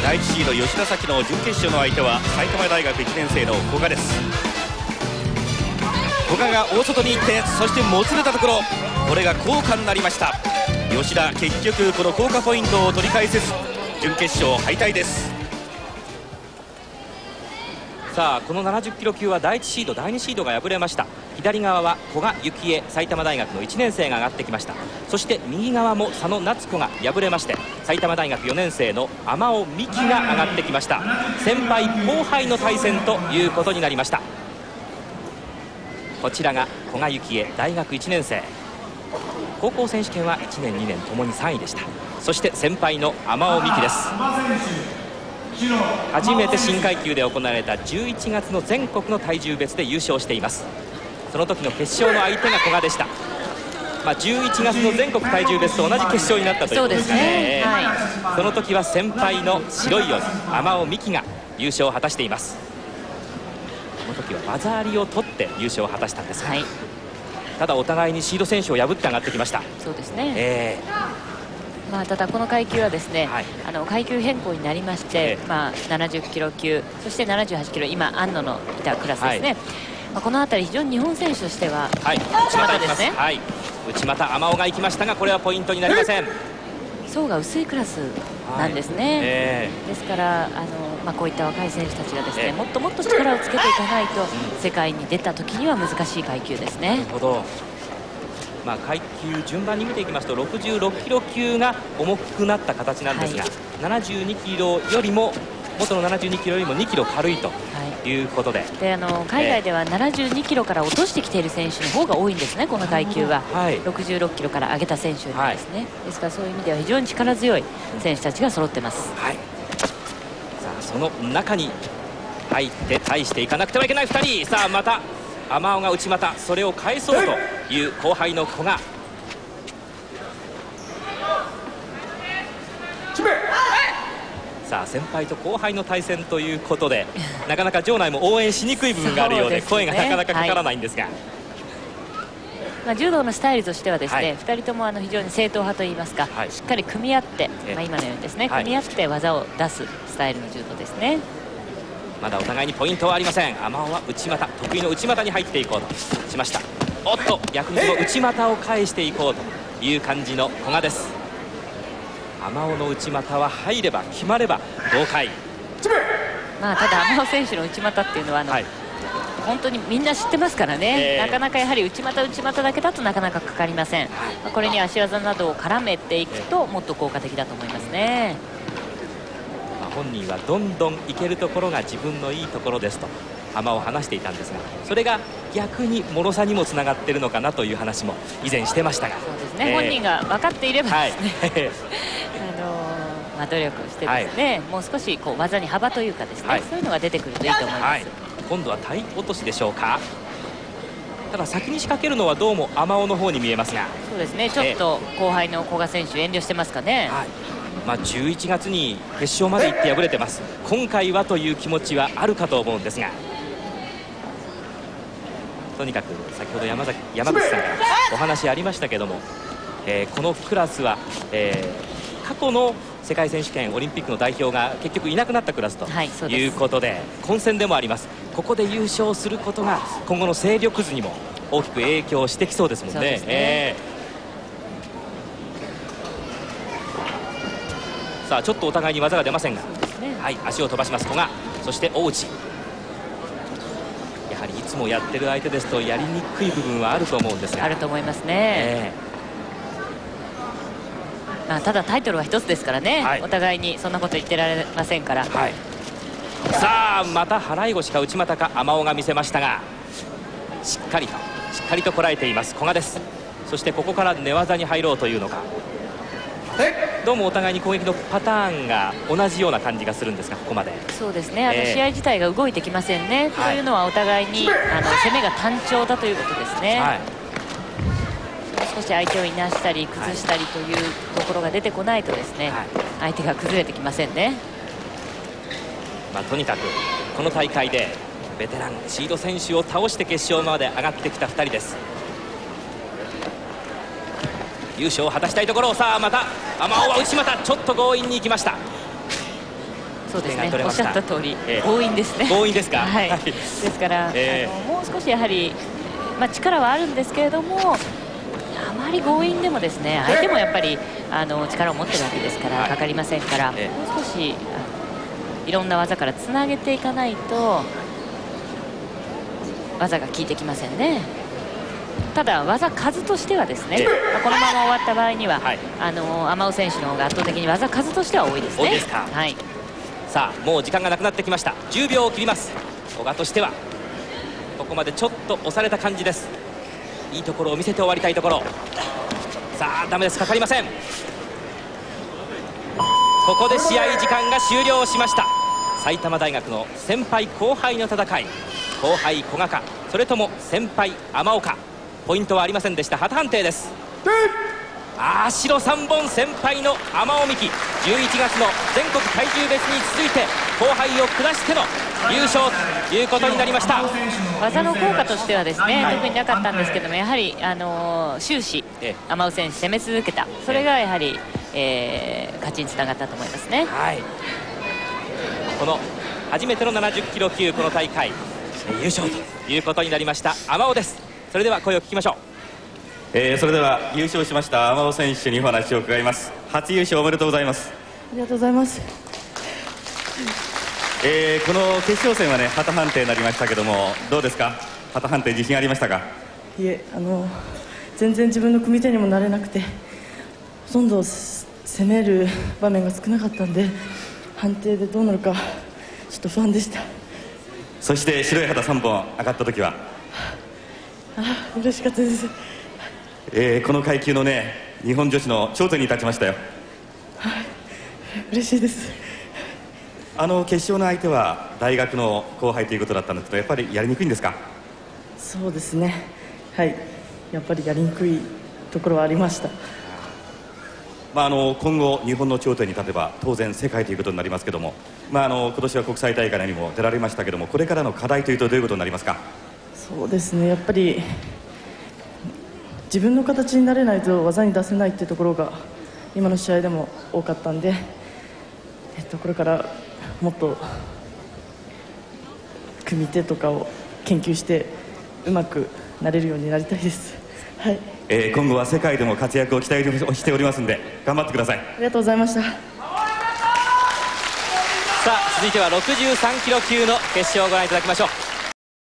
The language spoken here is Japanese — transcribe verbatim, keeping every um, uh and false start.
だいいちシード吉田咲の準決勝の相手は埼玉大学いちねん生の古賀です。古賀が大外に行って、そしてもつれたところ、これが効果になりました。吉田、結局この効果ポイントを取り返せず準決勝敗退です。さあこのななじゅっキロ級はだいいちシードだいにシードが敗れました。左側は古賀幸恵、埼玉大学のいちねん生が上がってきました。そして右側も佐野夏子が敗れまして、埼玉大学よねん生の天尾美希が上がってきました。先輩後輩の対戦ということになりました。こちらが古賀幸恵、大学いちねん生。高校選手権はいちねんにねんともにさんいでした。そして先輩の天尾美希です。初めて新階級で行われたじゅういちがつの全国の体重別で優勝しています。その時の決勝の相手が古賀でした。まあ、じゅういちがつの全国体重別と同じ決勝になったということですかね。そ, ね、はい、その時は先輩の白い鬼天尾美希が優勝を果たしています。この時は技ありを取って優勝を果たしたんですが、はい、ただお互いにシード選手を破って上がってきました。 そうですね、 えーまあ、ただこの階級はですね、はい、あの階級変更になりまして、えーまあ、ななじゅっキロ級、そしてななじゅうはちキロ、今安野のいたクラスですね、はい、まあ、この辺り非常に日本選手としては、 はい、内股ですね、はい、内股天尾が行きましたが、これはポイントになりません。 層が薄いクラスなんですね、はい、えー、ですからあの、まあ、こういった若い選手たちがですね、えー、もっともっと力をつけていかないと、うん、世界に出た時には難しい階級ですね。 なるほど。まあ、階級順番に見ていきますとろくじゅうろっキロ級が重くなった形なんですが、はい、ななじゅうにキロよりも元のななじゅうにキロよりもにキロ軽いということで、はい、 であの海外ではななじゅうにキロから落としてきている選手の方が多いんですね、この階級は、はい、ろくじゅうろっキロから上げた選手よりですね、はい、ですからそういう意味では非常に力強い選手たちが揃ってます、はい、 さあその中に入って対していかなくてはいけないふたり。さあまた天尾が内股、それを返そうという後輩の古賀。さあ先輩と後輩の対戦ということでなかなか場内も応援しにくい部分があるよう で, うで、ね、声がなかなかかからないんですが、はい、 まあ、柔道のスタイルとしてはですね、はい、ふたりともあの非常に正統派といいますか、はい、しっかり組み合って、まあ、今のようにですね、組み合って技を出すスタイルの柔道ですね。 まだお互いにポイントはありません。天尾は内股、得意の内股に入っていこうとしました。おっと逆にその内股を返していこうという感じの古賀です。天尾の内股は入れば決まれば豪快。 まあただ天尾選手の内股っていうのはあの、はい、本当にみんな知ってますからね、えー、なかなかやはり内股内股だけだとなかなかかかりません、はい、これに足技などを絡めていくともっと効果的だと思いますね。 本人はどんどんいけるところが自分のいいところですと天尾話していたんですが、それが逆に脆さにもつながっているのかなという話も以前してましたが、 そうですね、えー、本人が分かっていればですね、はいあのーまあ、努力をしてですね、はい、もう少しこう技に幅というかですね、はい、そういうのが出てくるといいと思います、はい、 今度は体落としでしょうか。ただ先に仕掛けるのはどうも天尾の方に見えますが、 そうですね、ちょっと後輩の古賀選手遠慮してますかね、はい、 まあ、じゅういちがつに決勝まで行って敗れてます。今回はという気持ちはあるかと思うんですが、とにかく先ほど山崎山口さんからお話ありましたけども、えー、このクラスは、えー、過去の世界選手権オリンピックの代表が結局いなくなったクラスということで、はい、混戦でもあります。ここで優勝することが今後の勢力図にも大きく影響してきそうですもんね。えー、さあちょっとお互いに技が出ませんが、ね、はい、足を飛ばします古賀、そして大内。やはりいつもやってる相手ですとやりにくい部分はあると思うんですが、 あると思いますね、えーまあ、ただタイトルは一つですからね、はい、お互いにそんなこと言ってられませんから、はい、 さあまた払い腰か内股か天尾が見せましたが、しっかりとしっかりとこらえています古賀です。そしてここから寝技に入ろうというのか、どうもお互いに攻撃のパターンが同じような感じがするんですが、ここまでそうですね、あの試合自体が動いてきませんね、というのはお互いにあの攻めが単調だということですね、はい、少し相手をいなしたり崩したりというところが出てこないとですね、はい、相手が崩れてきませんね。 まあ、とにかくこの大会でベテランシード選手を倒して決勝まで上がってきたふたりです。優勝を果たしたいところ。さあまた天尾は内股、ちょっと強引に行きました。 そうですね、おっしゃった通り、えー、強引ですね。 強引ですか。 はい、ですから、えー、あのもう少しやはり、まあ、力はあるんですけれども、あまり強引でもですね、相手もやっぱりあの力を持ってるわけですから、かかりませんから、えー、もう少しあのいろんな技からつなげていかないと技が効いてきませんね。ただ技数としてはですね、まあ、このまま終わった場合には、はい、あのアマオ選手の方が圧倒的に技数としては多いですね。 多いですか。はい、さあもう時間がなくなってきました。じゅうびょうを切ります。古賀としてはここまでちょっと押された感じです。いいところを見せて終わりたいところ。さあダメです、かかりません。ここで試合時間が終了しました。埼玉大学の先輩後輩の戦い、後輩古賀か、それとも先輩天岡、ポイントはありませんでした。旗判定です。あー、白さんぼん先輩の天尾美希、じゅういちがつの全国体重別に続いて後輩を下しての優勝ということになりました。 技の効果としてはですね、特になかったんですけども、やはり、あのー、終始天尾選手攻め続けた、それがやはり、えー、勝ちにつながったと思いますね。 はい、この初めてのななじゅっキロ級、この大会優勝ということになりました天尾です。それでは声を聞きましょう。 えー、それでは優勝しました天尾選手にお話を伺います。初優勝おめでとうございます。 ありがとうございます。 えー、この決勝戦はね、旗判定になりましたけども、どうですか、旗判定自信ありましたか？ いえ、あの全然自分の組み手にもなれなくて、ほとんど攻める場面が少なかったんで、判定でどうなるかちょっと不安でした。 そして白い旗さんぼん上がった時はああ、嬉しかったです。 えー、この階級のね、日本女子の頂点に立ちましたよ。 はい、嬉しいです。 あの決勝の相手は大学の後輩ということだったんですけど、やっぱりやりにくいんですか？ そうですね、はい、やっぱりやりにくいところはありました。 まあ、あの今後日本の頂点に立てば当然世界ということになりますけども、まあ、あの今年は国際大会にも出られましたけども、これからの課題というとどういうことになりますか？ そうですね、やっぱり自分の形になれないと技に出せないっていうところが今の試合でも多かったんで、えっと、これからもっと組み手とかを研究してうまくなれるようになりたいです。はい、 えー、今後は世界でも活躍を期待しておりますので頑張ってください。 ありがとうございました。さあ続いてはろくじゅうさんキロ級の決勝をご覧いただきましょう。